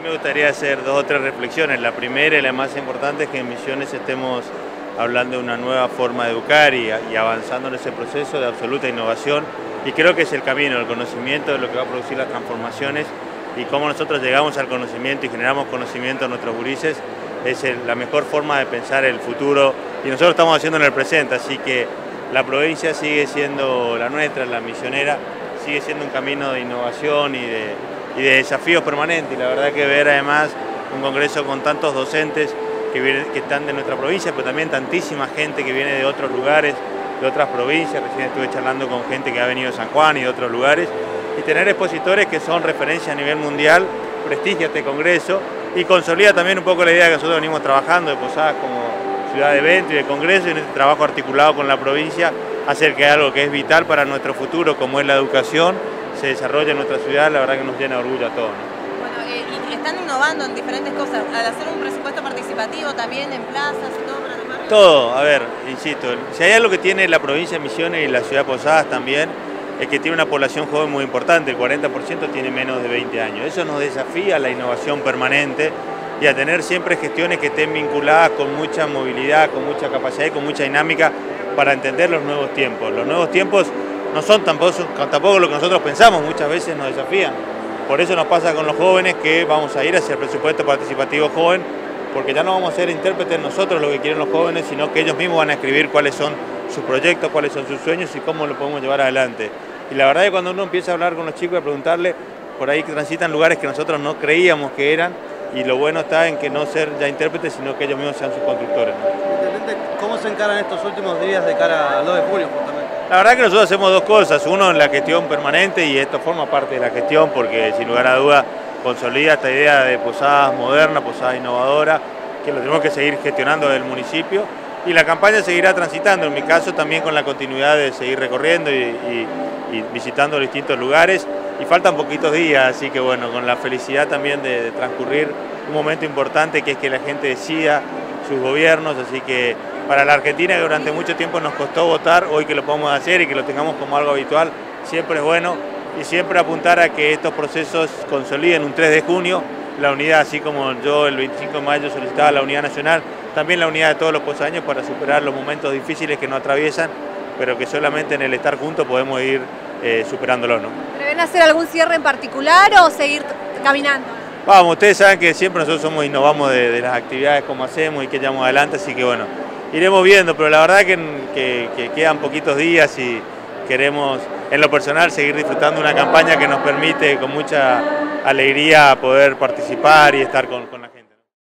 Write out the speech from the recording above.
me gustaría hacer dos o tres reflexiones. La primera y la más importante es que en Misiones estemos hablando de una nueva forma de educar y avanzando en ese proceso de absoluta innovación. Y creo que es el camino, el conocimiento de lo que va a producir las transformaciones y cómo nosotros llegamos al conocimiento y generamos conocimiento a nuestros gurises es la mejor forma de pensar el futuro y nosotros estamos haciendo en el presente, así que la provincia sigue siendo la nuestra, la misionera, sigue siendo un camino de innovación y de desafíos permanentes y la verdad que ver además un congreso con tantos docentes que están de nuestra provincia, pero también tantísima gente que viene de otros lugares, de otras provincias, recién estuve charlando con gente que ha venido de San Juan y de otros lugares, y tener expositores que son referencia a nivel mundial, prestigia este congreso y consolida también un poco la idea que nosotros venimos trabajando de Posadas como ciudad de evento y de congreso y en este trabajo articulado con la provincia, hacer que algo que es vital para nuestro futuro, como es la educación, se desarrolle en nuestra ciudad, la verdad que nos llena de orgullo a todos, ¿no? Y están innovando en diferentes cosas, al hacer un presupuesto participativo también en plazas y todo para tomar... Todo, a ver, insisto, si hay algo que tiene la provincia de Misiones y la ciudad de Posadas también, es que tiene una población joven muy importante, el 40% tiene menos de 20 años. Eso nos desafía a la innovación permanente y a tener siempre gestiones que estén vinculadas con mucha movilidad, con mucha capacidad y con mucha dinámica para entender los nuevos tiempos. Los nuevos tiempos no son tampoco lo que nosotros pensamos, muchas veces nos desafían. Por eso nos pasa con los jóvenes que vamos a ir hacia el presupuesto participativo joven, porque ya no vamos a ser intérpretes nosotros lo que quieren los jóvenes, sino que ellos mismos van a escribir cuáles son sus proyectos, cuáles son sus sueños y cómo lo podemos llevar adelante. Y la verdad es que cuando uno empieza a hablar con los chicos y a preguntarle, por ahí que transitan lugares que nosotros no creíamos que eran, y lo bueno está en que no ser ya intérpretes, sino que ellos mismos sean sus constructores, ¿no? ¿Cómo se encaran estos últimos días de cara al 2 de julio justamente? La verdad que nosotros hacemos dos cosas, uno en la gestión permanente y esto forma parte de la gestión porque sin lugar a duda consolida esta idea de Posadas moderna, Posadas innovadora, que lo tenemos que seguir gestionando del municipio y la campaña seguirá transitando, en mi caso también con la continuidad de seguir recorriendo y visitando distintos lugares y faltan poquitos días, así que bueno, con la felicidad también de transcurrir un momento importante que es que la gente decida sus gobiernos, así que para la Argentina que durante mucho tiempo nos costó votar, hoy que lo podemos hacer y que lo tengamos como algo habitual, siempre es bueno y siempre apuntar a que estos procesos consoliden un 3 de junio, la unidad, así como yo el 25 de mayo solicitaba la unidad nacional, también la unidad de todos los posadeños para superar los momentos difíciles que nos atraviesan, pero que solamente en el estar juntos podemos ir superándolos, ¿no? ¿Prevén hacer algún cierre en particular o seguir caminando? Vamos, ustedes saben que siempre nosotros innovamos de las actividades como hacemos y que llevamos adelante, así que bueno, iremos viendo, pero la verdad que quedan poquitos días y queremos, en lo personal, seguir disfrutando una campaña que nos permite con mucha alegría poder participar y estar con la gente.